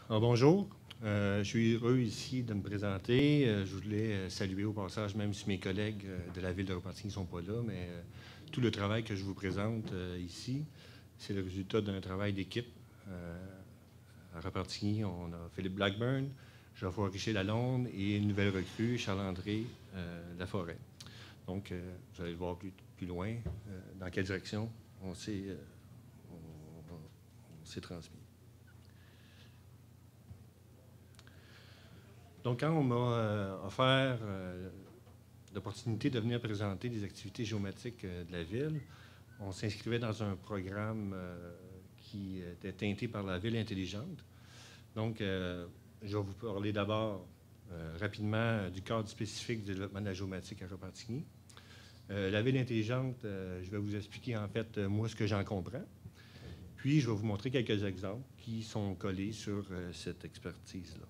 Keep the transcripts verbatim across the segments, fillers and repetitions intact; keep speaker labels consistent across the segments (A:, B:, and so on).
A: Alors, bonjour, euh, je suis heureux ici de me présenter. Euh, je voulais saluer au passage, même si mes collègues euh, de la ville de Repentigny ne sont pas là, mais euh, tout le travail que je vous présente euh, ici, c'est le résultat d'un travail d'équipe. Euh, à Repentigny, on a Philippe Blackburn, Geoffroy Richer-Lalonde et une nouvelle recrue, Charles-André euh, Laforêt. Donc, euh, vous allez le voir plus, plus loin, euh, dans quelle direction on s'est euh, on, on, on s'est transmis. Donc, quand on m'a euh, offert euh, l'opportunité de venir présenter des activités géomatiques euh, de la ville, on s'inscrivait dans un programme euh, qui était teinté par la ville intelligente. Donc, euh, je vais vous parler d'abord euh, rapidement du cadre spécifique du développement de la géomatique à Repentigny. Euh, la ville intelligente, euh, je vais vous expliquer en fait, euh, moi, ce que j'en comprends. Puis, je vais vous montrer quelques exemples qui sont collés sur euh, cette expertise-là.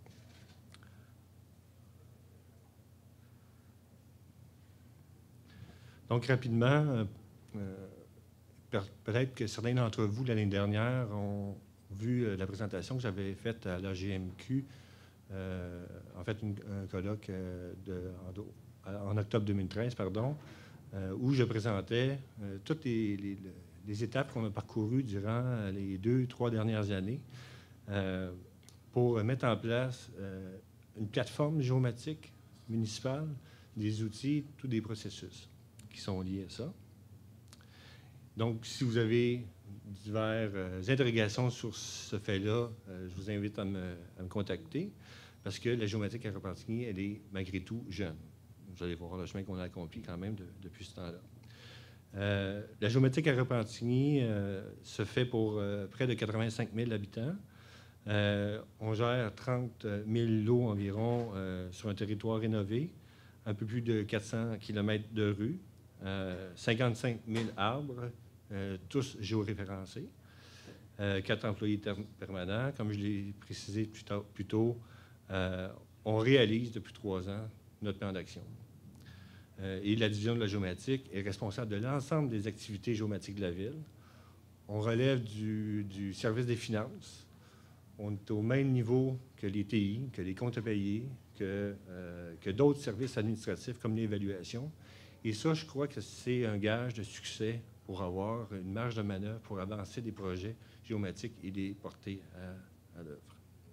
A: Donc, rapidement, euh, peut-être que certains d'entre vous, l'année dernière, ont vu euh, la présentation que j'avais faite à l'A G M Q, euh, en fait, une, un colloque euh, de, en, en octobre deux mille treize, pardon, euh, où je présentais euh, toutes les, les, les étapes qu'on a parcourues durant les deux, trois dernières années euh, pour mettre en place euh, une plateforme géomatique municipale, des outils, tous des processus qui sont liés à ça. Donc, si vous avez diverses euh, interrogations sur ce fait-là, euh, je vous invite à me, à me contacter parce que la géomatique à Repentigny, elle est malgré tout jeune. Vous allez voir le chemin qu'on a accompli quand même de, depuis ce temps-là. Euh, la géomatique à Repentigny euh, se fait pour euh, près de quatre-vingt-cinq mille habitants. Euh, on gère trente mille lots environ euh, sur un territoire rénové, un peu plus de quatre cents kilomètres de rues. Euh, cinquante-cinq mille arbres, euh, tous géoréférencés, euh, quatre employés permanents. Comme je l'ai précisé plus tôt, plus tôt euh, on réalise depuis trois ans notre plan d'action. Euh, et la division de la géomatique est responsable de l'ensemble des activités géomatiques de la ville. On relève du, du service des finances. On est au même niveau que les T I, que les comptes à payer, que, euh, que d'autres services administratifs comme l'évaluation. Et ça, je crois que c'est un gage de succès pour avoir une marge de manœuvre pour avancer des projets géomatiques et les porter à, à l'œuvre.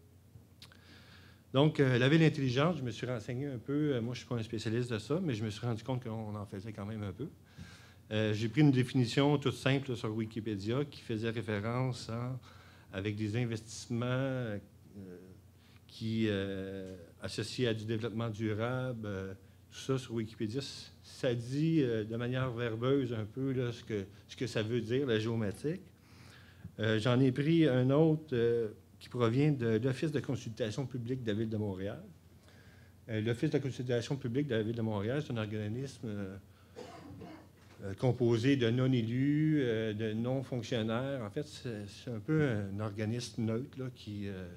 A: Donc, euh, la ville intelligente, je me suis renseigné un peu. Moi, je ne suis pas un spécialiste de ça, mais je me suis rendu compte qu'on en faisait quand même un peu. Euh, j'ai pris une définition toute simple sur Wikipédia qui faisait référence à, avec des investissements euh, qui euh, associés à du développement durable, euh, tout ça sur Wikipédia. Ça dit euh, de manière verbeuse un peu là, ce, que, ce que ça veut dire, la géomatique. Euh, j'en ai pris un autre euh, qui provient de l'Office de consultation publique de la Ville de Montréal. Euh, L'Office de consultation publique de la Ville de Montréal, c'est un organisme euh, euh, composé de non-élus, euh, de non-fonctionnaires. En fait, c'est un peu un organisme neutre là, qui, euh,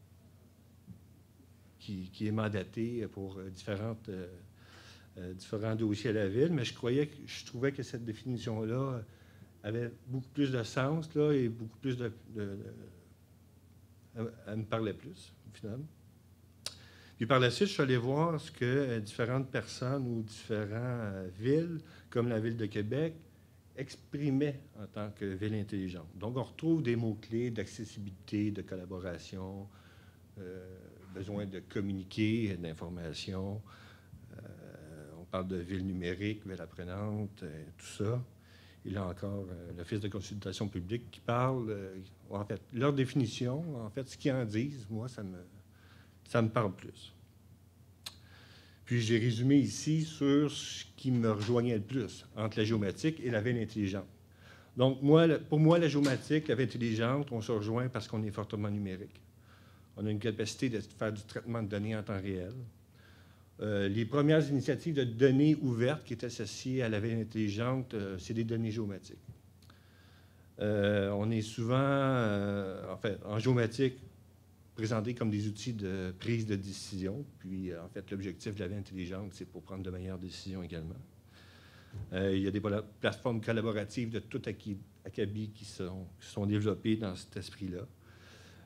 A: qui, qui est mandaté pour euh, différentes... Euh, Euh, différents dossiers à la ville, mais je croyais que je trouvais que cette définition-là avait beaucoup plus de sens là, et beaucoup plus de, de, de elle me parlait plus, finalement. Puis par la suite, je suis allé voir ce que euh, différentes personnes ou différentes euh, villes, comme la ville de Québec, exprimaient en tant que ville intelligente. Donc, on retrouve des mots-clés d'accessibilité, de collaboration, euh, besoin de communiquer, d'information. On parle de ville numérique, ville apprenante, euh, tout ça. Et là encore, euh, l'Office de consultation publique qui parle, euh, en fait, leur définition, en fait, ce qu'ils en disent, moi, ça me, ça me parle plus. Puis j'ai résumé ici sur ce qui me rejoignait le plus entre la géomatique et la ville intelligente. Donc, moi, pour moi, la géomatique, la ville intelligente, on se rejoint parce qu'on est fortement numérique. On a une capacité de faire du traitement de données en temps réel. Euh, les premières initiatives de données ouvertes qui étaient associées à la ville intelligente, euh, c'est des données géomatiques. Euh, on est souvent, euh, en fait, en géomatique, présenté comme des outils de prise de décision. Puis, euh, en fait, l'objectif de la ville intelligente, c'est pour prendre de meilleures décisions également. Euh, il y a des plateformes collaboratives de tout acabit qui sont, qui sont développées dans cet esprit-là.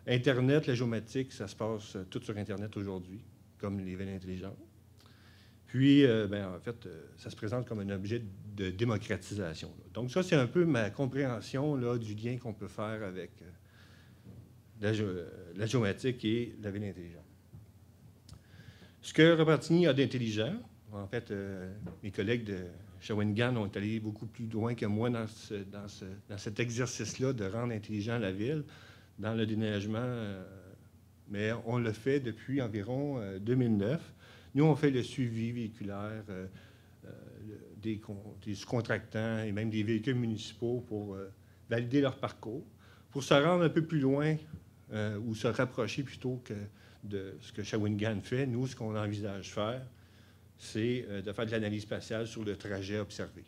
A: Internet, la géomatique, ça se passe euh, tout sur Internet aujourd'hui, comme les villes intelligentes. Puis, euh, ben, en fait, euh, ça se présente comme un objet de démocratisation. Là. Donc, ça, c'est un peu ma compréhension là, du lien qu'on peut faire avec euh, la, gé la géomatique et la ville intelligente. Ce que Repentigny a d'intelligent, en fait, euh, mes collègues de Shawinigan ont allé beaucoup plus loin que moi dans, ce, dans, ce, dans cet exercice-là de rendre intelligent la ville, dans le déneigement, euh, mais on le fait depuis environ euh, deux mille neuf. Nous, on fait le suivi véhiculaire euh, euh, des, des sous-contractants et même des véhicules municipaux pour euh, valider leur parcours, pour se rendre un peu plus loin euh, ou se rapprocher plutôt que de ce que Shawinigan fait. Nous, ce qu'on envisage faire, c'est euh, de faire de l'analyse spatiale sur le trajet observé.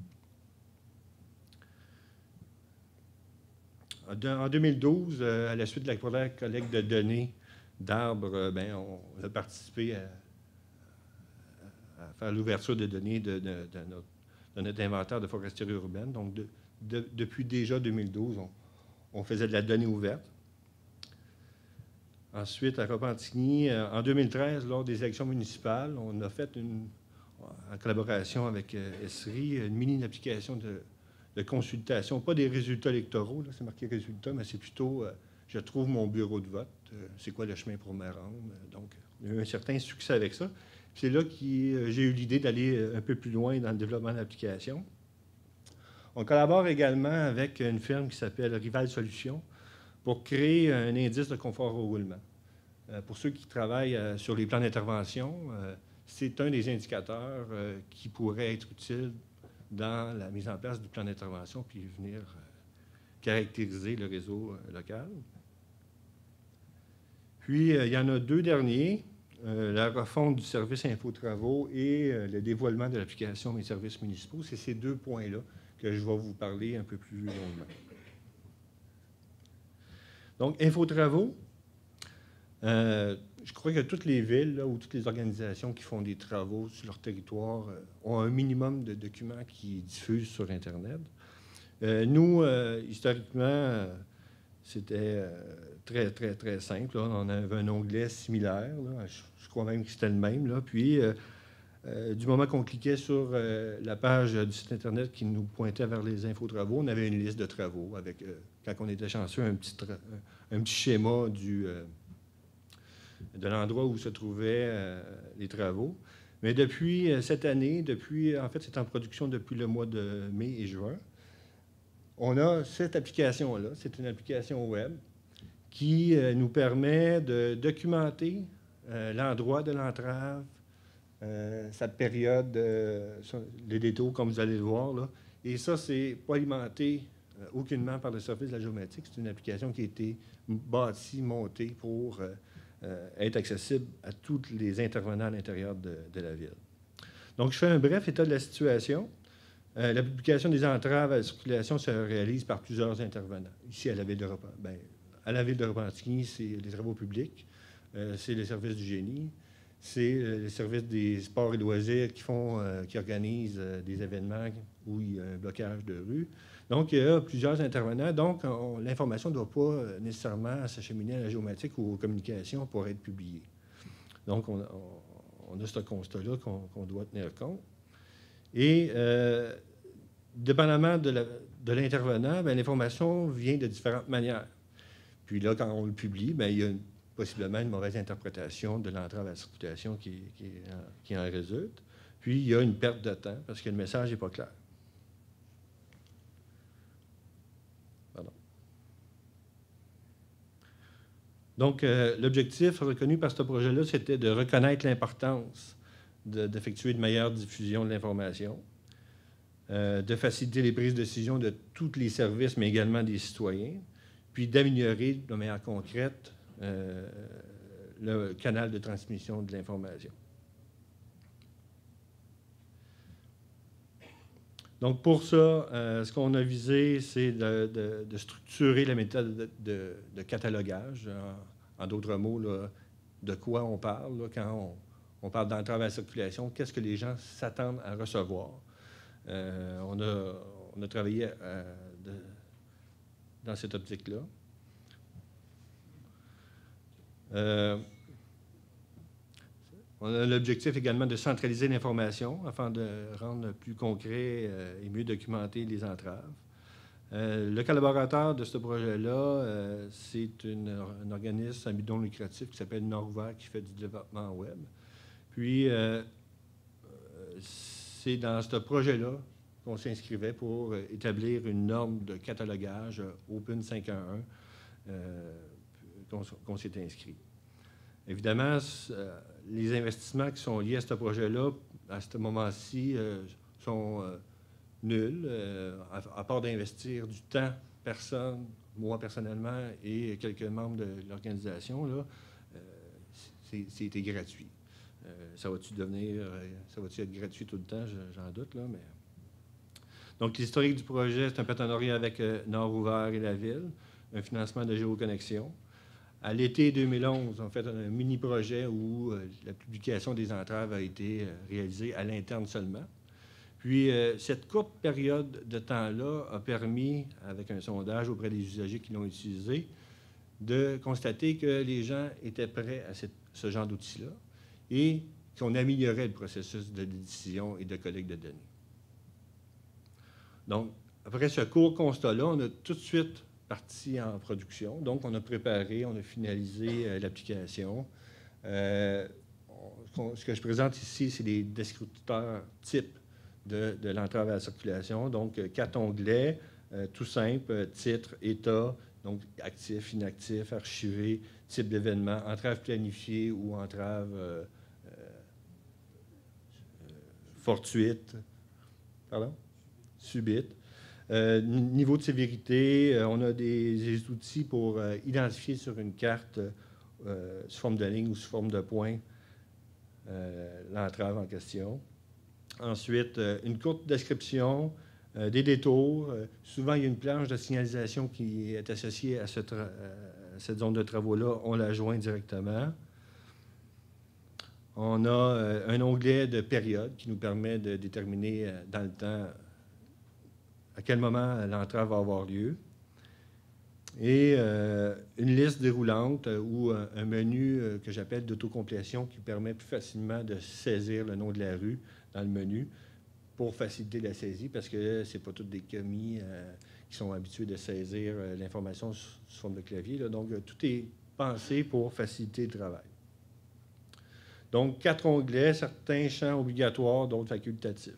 A: En deux mille douze, euh, à la suite de la première collecte de données d'arbres, euh, ben, on a participé à, à faire l'ouverture de données de, de, de, notre, de notre inventaire de foresterie urbaine. Donc, de, de, depuis déjà deux mille douze, on, on faisait de la donnée ouverte. Ensuite, à Repentigny, en deux mille treize, lors des élections municipales, on a fait, une, en collaboration avec euh, Esri, une mini-application de, de consultation. Pas des résultats électoraux, c'est marqué résultats, mais c'est plutôt, euh, je trouve mon bureau de vote, euh, c'est quoi le chemin pour me rendre. Donc, il y a eu un certain succès avec ça. C'est là que euh, j'ai eu l'idée d'aller un peu plus loin dans le développement de l'application. On collabore également avec une firme qui s'appelle Rival Solutions pour créer un indice de confort au roulement. Euh, pour ceux qui travaillent euh, sur les plans d'intervention, euh, c'est un des indicateurs euh, qui pourrait être utile dans la mise en place du plan d'intervention puis venir euh, caractériser le réseau euh, local. Puis, euh, il y en a deux derniers, euh, la refonte du service Infotravaux et euh, le dévoilement de l'application Mes services municipaux. C'est ces deux points-là que je vais vous parler un peu plus longuement. Donc, Infotravaux, euh, je crois que toutes les villes là, ou toutes les organisations qui font des travaux sur leur territoire euh, ont un minimum de documents qui diffusent sur Internet. Euh, nous, euh, historiquement, euh, c'était euh, très, très, très simple. Là. On avait un onglet similaire. Là. Je, je crois même que c'était le même. Là. Puis, euh, euh, du moment qu'on cliquait sur euh, la page du site Internet qui nous pointait vers les infotravaux, on avait une liste de travaux avec, euh, quand on était chanceux, un petit, un petit schéma du, euh, de l'endroit où se trouvaient euh, les travaux. Mais depuis euh, cette année, depuis, en fait, c'est en production depuis le mois de mai et juin, on a cette application-là. C'est une application web qui euh, nous permet de documenter euh, l'endroit de l'entrave, Euh, sa période, euh, les détaux, comme vous allez le voir. Là. Et ça, c'est pas alimenté euh, aucunement par le service de la géomatique. C'est une application qui a été bâtie, montée pour euh, euh, être accessible à tous les intervenants à l'intérieur de, de la ville. Donc, je fais un bref état de la situation. Euh, la publication des entraves à la circulation se réalise par plusieurs intervenants. Ici, à la ville de Repentigny, ben, à la ville de Repentigny, c'est les travaux publics, euh, c'est les services du génie, c'est euh, les services des sports et loisirs qui font, euh, qui organisent euh, des événements où il y a un blocage de rue. Donc, il y a plusieurs intervenants. Donc, l'information ne doit pas euh, nécessairement s'acheminer à la géomatique ou aux communications pour être publiée. Donc, on, on, on a ce constat-là qu'on qu'on doit tenir compte. Et, euh, dépendamment de l'intervenant, l'information vient de différentes manières. Puis là, quand on le publie, bien, il y a une, possiblement une mauvaise interprétation de l'entrave à la circulation qui, qui, qui en résulte. Puis, il y a une perte de temps parce que le message n'est pas clair. Pardon. Donc, euh, l'objectif reconnu par ce projet-là, c'était de reconnaître l'importance d'effectuer de, de meilleure diffusion de l'information, euh, de faciliter les prises de décision de tous les services, mais également des citoyens, puis d'améliorer de manière concrète euh, le canal de transmission de l'information. Donc, pour ça, euh, ce qu'on a visé, c'est de, de, de structurer la méthode de, de, de catalogage. En, en d'autres mots, là, de quoi on parle là, quand on, on parle d'entrave à la circulation, qu'est-ce que les gens s'attendent à recevoir. Euh, on, a, on a travaillé euh, de, dans cette optique-là. Euh, on a l'objectif également de centraliser l'information afin de rendre plus concret euh, et mieux documenter les entraves. Euh, le collaborateur de ce projet-là, euh, c'est un organisme à but non lucratif qui s'appelle Nord-Ouvert qui fait du développement web. Puis, euh, c'est dans ce projet-là qu'on s'inscrivait pour établir une norme de catalogage Open cinq un un euh, qu'on, qu'on s'est inscrit. Évidemment, euh, les investissements qui sont liés à ce projet-là, à ce moment-ci, euh, sont euh, nuls, euh, à, à part d'investir du temps, personne, moi personnellement et quelques membres de l'organisation, là, euh, c'est, c'était gratuit. Euh, ça va-tu devenir, euh, ça va-tu être gratuit tout le temps, j'en doute, là, mais... Donc, l'historique du projet, c'est un partenariat avec euh, Nord-Ouvert et la Ville, un financement de géoconnexion. À l'été deux mille onze, on fait un mini-projet où euh, la publication des entraves a été euh, réalisée à l'interne seulement. Puis, euh, cette courte période de temps-là a permis, avec un sondage auprès des usagers qui l'ont utilisé, de constater que les gens étaient prêts à cette, ce genre d'outils-là et qu'on améliorait le processus de décision et de collecte de données. Donc, après ce court constat-là, on a tout de suite parti en production. Donc, on a préparé, on a finalisé euh, l'application. Euh, on, ce que je présente ici, c'est des descripteurs types de, de l'entrave à la circulation. Donc, quatre onglets, euh, tout simple, euh, titre, état, donc actif, inactif, archivé, type d'événement, entrave planifiée ou entrave euh, euh, fortuite. Pardon? Subite. Euh, niveau de sévérité, euh, on a des, des outils pour euh, identifier sur une carte euh, sous forme de ligne ou sous forme de point euh, l'entrave en question. Ensuite, euh, une courte description, euh, des détours. Euh, souvent, il y a une planche de signalisation qui est associée à, ce tra- à cette zone de travaux-là. On la joint directement. On a euh, un onglet de période qui nous permet de déterminer euh, dans le temps à quel moment l'entrave va avoir lieu. Et euh, une liste déroulante euh, ou un, un menu euh, que j'appelle d'autocomplétion qui permet plus facilement de saisir le nom de la rue dans le menu pour faciliter la saisie parce que ce n'est pas tous des commis euh, qui sont habitués de saisir euh, l'information sous, sous forme de clavier. Là. Donc, euh, tout est pensé pour faciliter le travail. Donc, quatre onglets, certains champs obligatoires, d'autres facultatifs.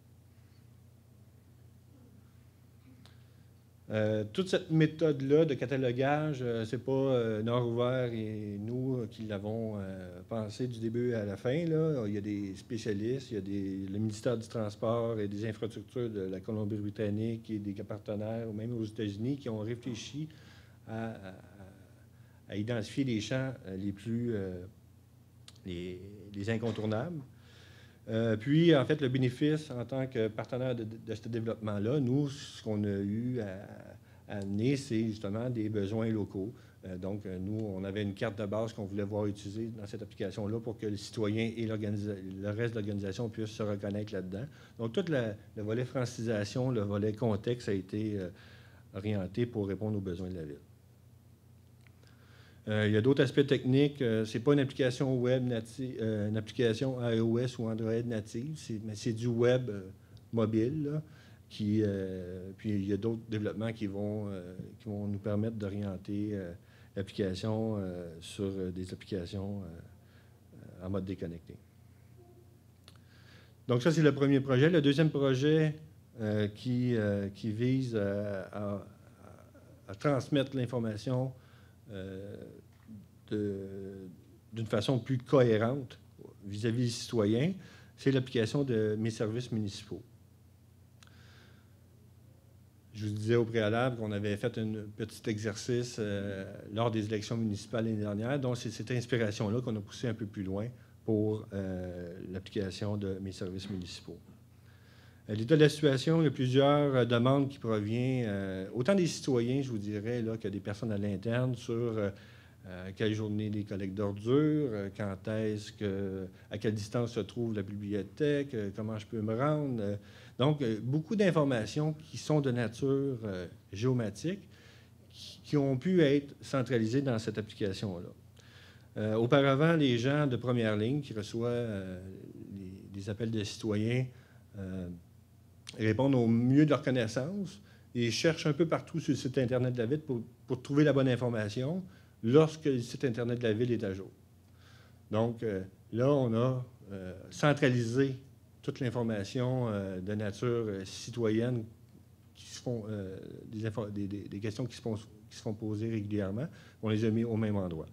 A: Euh, toute cette méthode-là de catalogage, euh, ce n'est pas euh, Nord-Ouvert et nous euh, qui l'avons euh, pensé du début à la fin. Là. Il y a des spécialistes, il y a des, le ministère du Transport et des infrastructures de la Colombie-Britannique et des partenaires, ou même aux États-Unis, qui ont réfléchi à, à, à identifier les champs les plus euh, les, les incontournables. Euh, puis, en fait, le bénéfice en tant que partenaire de, de ce développement-là, nous, ce qu'on a eu à, à amener, c'est justement des besoins locaux. Euh, donc, nous, on avait une carte de base qu'on voulait voir utilisée dans cette application-là pour que le citoyen et le reste de l'organisation puissent se reconnaître là-dedans. Donc, tout la, le volet francisation, le volet contexte a été euh, orienté pour répondre aux besoins de la ville. Euh, il y a d'autres aspects techniques. Euh, ce n'est pas une application web native, euh, une application iOS ou Android native, c'est, mais c'est du web euh, mobile. Là, qui, euh, puis il y a d'autres développements qui vont, euh, qui vont nous permettre d'orienter euh, l'application euh, sur des applications euh, en mode déconnecté. Donc ça, c'est le premier projet. Le deuxième projet euh, qui, euh, qui vise à, à, à transmettre l'information Euh, de, d'une façon plus cohérente vis-à-vis des citoyens, c'est l'application de mes services municipaux. Je vous disais au préalable qu'on avait fait un petit exercice euh, lors des élections municipales l'année dernière, donc c'est cette inspiration-là qu'on a poussé un peu plus loin pour euh, l'application de mes services municipaux. À l'état de la situation, il y a plusieurs euh, demandes qui proviennent, euh, autant des citoyens, je vous dirais, là, que des personnes à l'interne sur euh, euh, quelle journée les collectes d'ordures, euh, quand est-ce que, à quelle distance se trouve la bibliothèque, euh, comment je peux me rendre. Euh, donc, euh, beaucoup d'informations qui sont de nature euh, géomatique, qui, qui ont pu être centralisées dans cette application-là. Euh, auparavant, les gens de première ligne qui reçoivent euh, les, les appels des citoyens euh, répondent au mieux de leur connaissance et cherchent un peu partout sur le site Internet de la Ville pour, pour trouver la bonne information lorsque le site Internet de la Ville est à jour. Donc, euh, là, on a euh, centralisé toute l'information euh, de nature euh, citoyenne, qui se font, euh, des, des, des, des questions qui se, font, qui se font poser régulièrement. On les a mis au même endroit.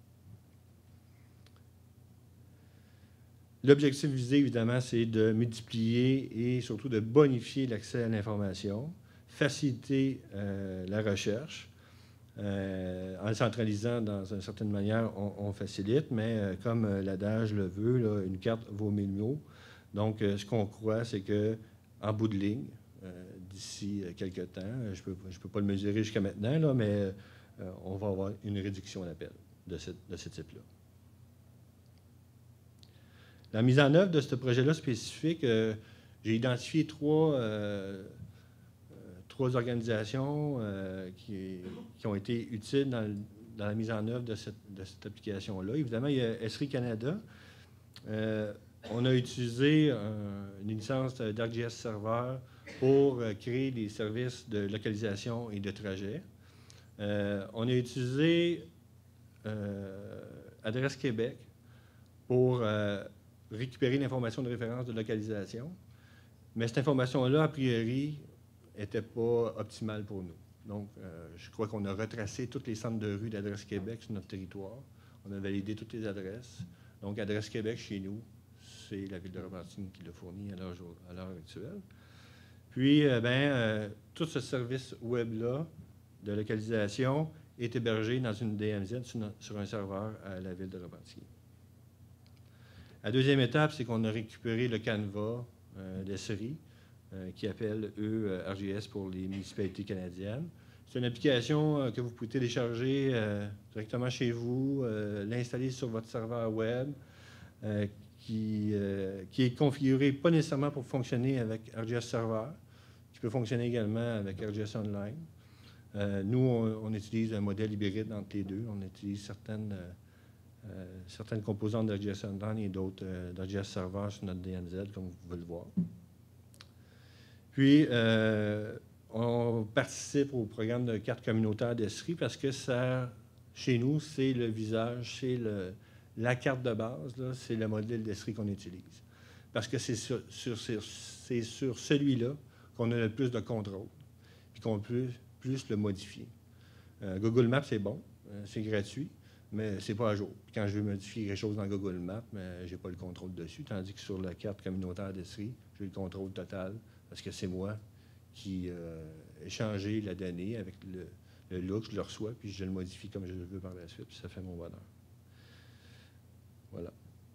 A: L'objectif visé, évidemment, c'est de multiplier et surtout de bonifier l'accès à l'information, faciliter euh, la recherche. Euh, en le centralisant dans une certaine manière, on, on facilite, mais euh, comme euh, l'adage le veut, là, une carte vaut mille mots. Donc, euh, ce qu'on croit, c'est qu'en bout de ligne, euh, d'ici euh, quelques temps, je ne peux, je peux pas le mesurer jusqu'à maintenant, là, mais euh, on va avoir une réduction d'appel de, de ce type-là. La mise en œuvre de ce projet-là spécifique, euh, j'ai identifié trois, euh, euh, trois organisations euh, qui, qui ont été utiles dans, dans la mise en œuvre de cette, de cette application-là. Évidemment, il y a Esri Canada. Euh, on a utilisé un, une licence d'ArcGIS Server pour euh, créer des services de localisation et de trajet. Euh, on a utilisé euh, Adresse Québec pour euh, récupérer l'information de référence de localisation. Mais cette information-là, a priori, n'était pas optimale pour nous. Donc, euh, je crois qu'on a retracé tous les centres de rue d'Adresse Québec sur notre territoire. On a validé toutes les adresses. Donc, Adresse Québec, chez nous, c'est la Ville de Repentigny qui l'a fourni à l'heure actuelle. Puis, euh, ben, euh, tout ce service web-là de localisation est hébergé dans une D M Z sur, notre, sur un serveur à la Ville de Repentigny. La deuxième étape, c'est qu'on a récupéré le Canva euh, d'Esri, euh, qui appelle, eux, euh, ArcGIS pour les municipalités canadiennes. C'est une application euh, que vous pouvez télécharger euh, directement chez vous, euh, l'installer sur votre serveur web, euh, qui, euh, qui est configuré pas nécessairement pour fonctionner avec ArcGIS Server, qui peut fonctionner également avec ArcGIS Online. Euh, nous, on, on utilise un modèle hybride entre les deux. On utilise certaines... Euh, Euh, certaines composantes d'ArcGIS Online et d'autres euh, d'ArcGIS Server sur notre D M Z, comme vous pouvez le voir. Puis, euh, on participe au programme de carte communautaire d'Esri parce que ça, chez nous, c'est le visage, c'est la carte de base, c'est le modèle d'Esri qu'on utilise. Parce que c'est sur, sur, c'est sur celui-là qu'on a le plus de contrôle, puis qu'on peut plus le modifier. Euh, Google Maps, c'est bon, euh, c'est gratuit, mais ce n'est pas à jour. Puis quand je veux modifier quelque chose dans Google Maps, je n'ai pas le contrôle dessus, tandis que sur la carte communautaire d'Esri, j'ai le contrôle total, parce que c'est moi qui euh, ai changé la donnée avec le, le look, je le reçois, puis je le modifie comme je le veux par la suite, puis ça fait mon bonheur. Voilà.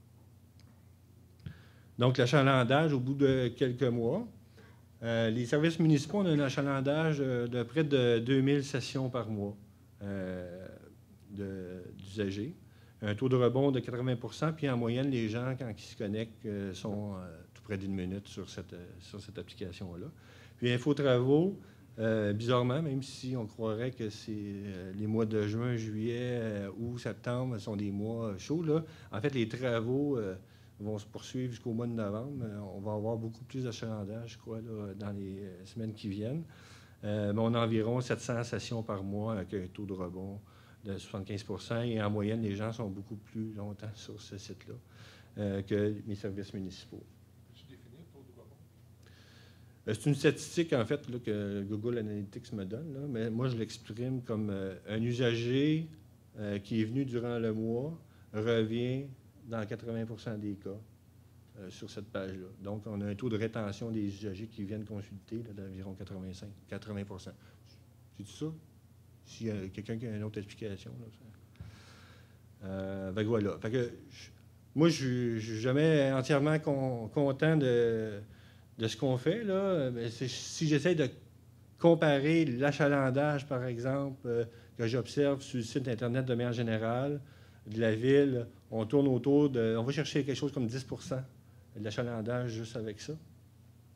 A: Donc, l'achalandage, au bout de quelques mois, euh, les services municipaux ont un achalandage de près de deux mille sessions par mois. Euh, d'usagers, un taux de rebond de quatre-vingts pour cent, puis en moyenne, les gens, quand ils se connectent, euh, sont euh, tout près d'une minute sur cette, euh, sur cette application-là. Puis Infotravaux, euh, bizarrement, même si on croirait que c'est euh, les mois de juin, juillet, euh, août, septembre sont des mois chauds, là, en fait, les travaux euh, vont se poursuivre jusqu'au mois de novembre. On va avoir beaucoup plus d'achalandage, je crois, là, dans les semaines qui viennent. Euh, mais on a environ sept cents sessions par mois avec un taux de rebond de soixante-quinze pour cent, et en moyenne, les gens sont beaucoup plus longtemps sur ce site-là euh, que les services municipaux.
B: Peux-tu définir le taux de rebond?
A: Euh, c'est une statistique, en fait, là, que Google Analytics me donne, là, mais moi, je l'exprime comme euh, un usager euh, qui est venu durant le mois revient dans quatre-vingts pour cent des cas euh, sur cette page-là. Donc, on a un taux de rétention des usagers qui viennent consulter d'environ quatre-vingt-cinq à quatre-vingts pour cent. C'est ça? S'il y a quelqu'un qui a une autre explication. Là, euh, fait que voilà. Fait que, je, moi, je ne suis jamais entièrement con, content de, de ce qu'on fait. Là. Mais si j'essaie de comparer l'achalandage, par exemple, euh, que j'observe sur le site Internet de manière générale de la ville, on tourne autour de... On va chercher quelque chose comme dix pour cent de l'achalandage juste avec ça.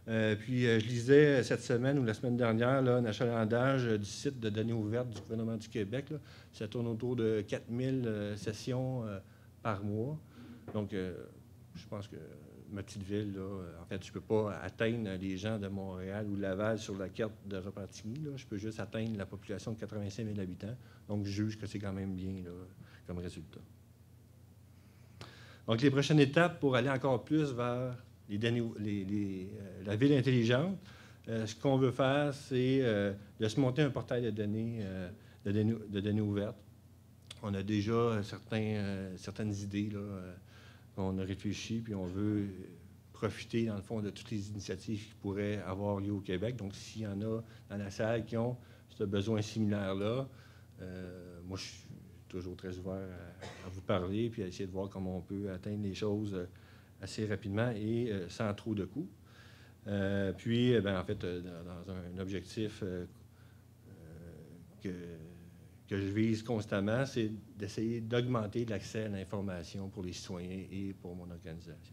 A: Euh, puis, euh, je lisais cette semaine ou la semaine dernière là, un achalandage du site de données ouvertes du gouvernement du Québec. Là. Ça tourne autour de quatre mille euh, sessions euh, par mois. Donc, euh, je pense que ma petite ville, là, en fait, je ne peux pas atteindre les gens de Montréal ou Laval sur la carte de Repentigny. Là. Je peux juste atteindre la population de quatre-vingt-cinq mille habitants. Donc, je juge que c'est quand même bien là, comme résultat. Donc, les prochaines étapes pour aller encore plus vers les données, les, les, euh, la ville intelligente, euh, ce qu'on veut faire, c'est euh, de se monter un portail de données, euh, de données, de données ouvertes. On a déjà certains, euh, certaines idées là, euh, qu'on a réfléchi, puis on veut profiter, dans le fond, de toutes les initiatives qui pourraient avoir lieu au Québec. Donc, s'il y en a dans la salle qui ont ce besoin similaire-là, euh, moi, je suis toujours très ouvert à, à vous parler, puis à essayer de voir comment on peut atteindre les choses assez rapidement et euh, sans trop de coûts. Euh, puis, eh bien, en fait, euh, dans, dans un objectif euh, que, que je vise constamment, c'est d'essayer d'augmenter l'accès à l'information pour les citoyens et pour mon organisation.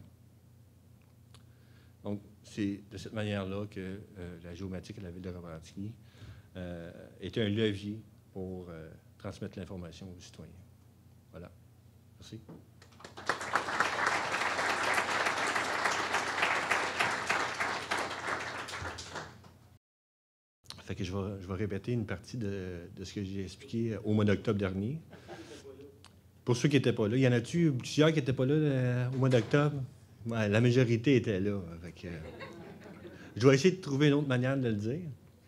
A: Donc, c'est de cette manière-là que euh, la géomatique à la ville de Repentigny euh, est un levier pour euh, transmettre l'information aux citoyens. Voilà. Merci. Fait que je vais, je vais répéter une partie de, de ce que j'ai expliqué au mois d'octobre dernier. Pour ceux qui n'étaient pas là, il y en a-tu plusieurs qui n'étaient pas là euh, au mois d'octobre? Ouais, la majorité était là. Fait que, euh, je vais essayer de trouver une autre manière de le dire.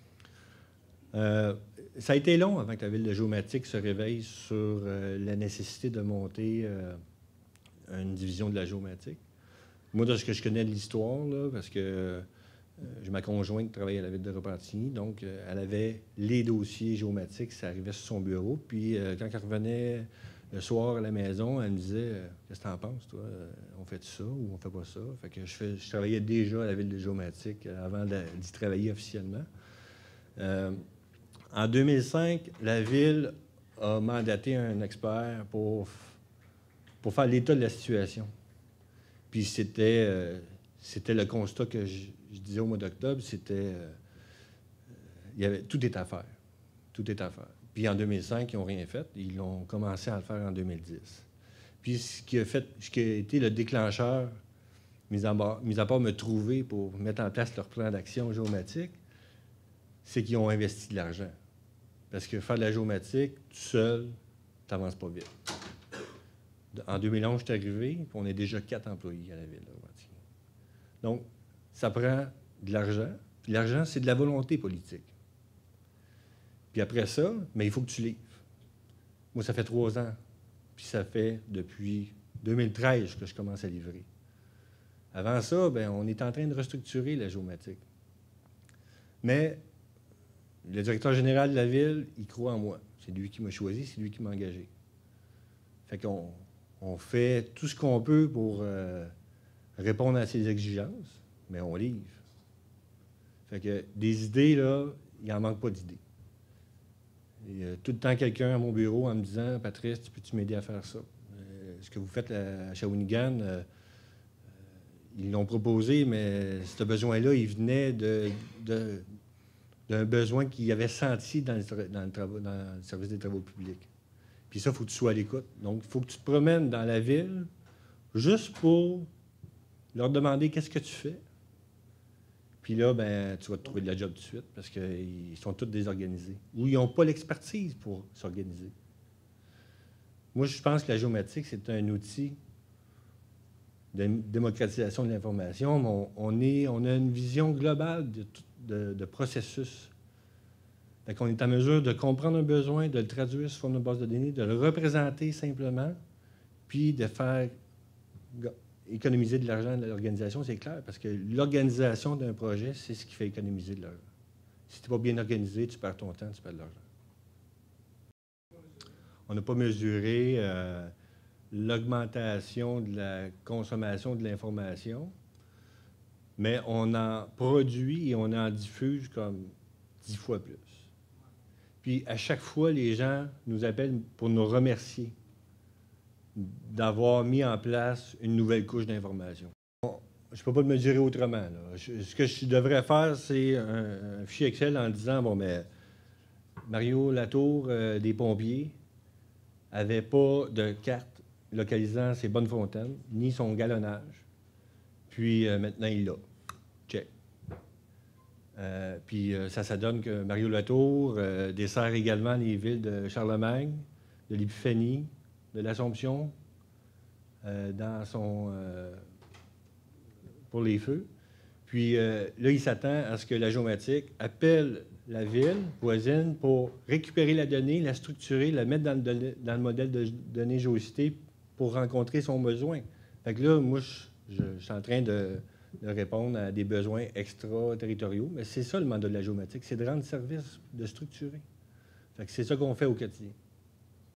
A: Euh, ça a été long avant que la ville de géomatique se réveille sur euh, la nécessité de monter euh, une division de la géomatique. Moi, de ce que je connais de l'histoire, là, parce que euh, j'ai ma conjointe qui travaille à la ville de Repentigny, donc euh, elle avait les dossiers géomatiques, ça arrivait sur son bureau, puis euh, quand elle revenait le soir à la maison, elle me disait euh, « Qu'est-ce que t'en penses, toi? On fait ça ou on fait pas ça? » Fait que je, fais, je travaillais déjà à la ville de géomatique avant d'y travailler officiellement. Euh, en deux mille cinq, la ville a mandaté un expert pour, pour faire l'état de la situation. Puis c'était, euh, c'était le constat que je, je disais au mois d'octobre, c'était... Euh, il y avait, tout est à faire. Tout est à faire. Puis en deux mille cinq, ils n'ont rien fait. Ils ont commencé à le faire en deux mille dix. Puis ce qui a, fait, ce qui a été le déclencheur, mis à, part, mis à part me trouver pour mettre en place leur plan d'action géomatique, c'est qu'ils ont investi de l'argent. Parce que faire de la géomatique, tout seul, tu n'avances pas vite. En deux mille onze, je suis arrivé, puis on est déjà quatre employés à la ville de Repentigny. Donc, ça prend de l'argent. Puis l'argent, c'est de la volonté politique. Puis après ça, mais il faut que tu livres. Moi, ça fait trois ans. Puis ça fait depuis deux mille treize que je commence à livrer. Avant ça, bien, on est en train de restructurer la géomatique. Mais le directeur général de la ville, il croit en moi. C'est lui qui m'a choisi, c'est lui qui m'a engagé. Fait qu'on on fait tout ce qu'on peut pour euh, répondre à ses exigences, mais on livre. Fait que des idées, là, il n'en manque pas d'idées. Il y a tout le temps quelqu'un à mon bureau en me disant « Patrice, tu peux-tu m'aider à faire ça? Euh, ce que vous faites à Shawinigan, euh, ils l'ont proposé, mais ce besoin-là, il venait de, de, d'un besoin qu'ils avaient senti dans le, dans, le travaux, dans le service des travaux publics. Puis ça, il faut que tu sois à l'écoute. Donc, il faut que tu te promènes dans la ville juste pour leur demander qu'est-ce que tu fais. Puis là, ben, tu vas te trouver de la job tout de suite parce qu'ils sont tous désorganisés. Ou ils n'ont pas l'expertise pour s'organiser. Moi, je pense que la géomatique, c'est un outil de démocratisation de l'information, mais on, on, est, on a une vision globale de, de, de processus. Fait qu'on est en mesure de comprendre un besoin, de le traduire sous forme de base de données, de le représenter simplement, puis de faire économiser de l'argent de l'organisation, c'est clair, parce que l'organisation d'un projet, c'est ce qui fait économiser de l'argent. Si tu n'es pas bien organisé, tu perds ton temps, tu perds de l'argent. On n'a pas mesuré euh, l'augmentation de la consommation de l'information, mais on en produit et on en diffuse comme dix fois plus. Puis à chaque fois, les gens nous appellent pour nous remercier d'avoir mis en place une nouvelle couche d'information. On, je ne peux pas me dire autrement. Là. Je, ce que je devrais faire, c'est un, un fichier Excel en disant, bon, mais Mario Latour, euh, des pompiers, n'avait pas de carte localisant ses bonnes fontaines, ni son galonnage. Puis euh, maintenant, il l'a. Check. Euh, puis euh, ça, ça donne que Mario Latour euh, dessert également les villes de Charlemagne, de l'Épiphanie, de l'Assomption, euh, dans son... Euh, pour les feux. Puis euh, là, il s'attend à ce que la géomatique appelle la ville voisine pour récupérer la donnée, la structurer, la mettre dans le, don dans le modèle de données géocité pour rencontrer son besoin. Fait que là, moi, je, je, je suis en train de, de répondre à des besoins extraterritoriaux, mais c'est ça le mandat de la géomatique, c'est de rendre service, de structurer. Fait que c'est ça qu'on fait au quotidien.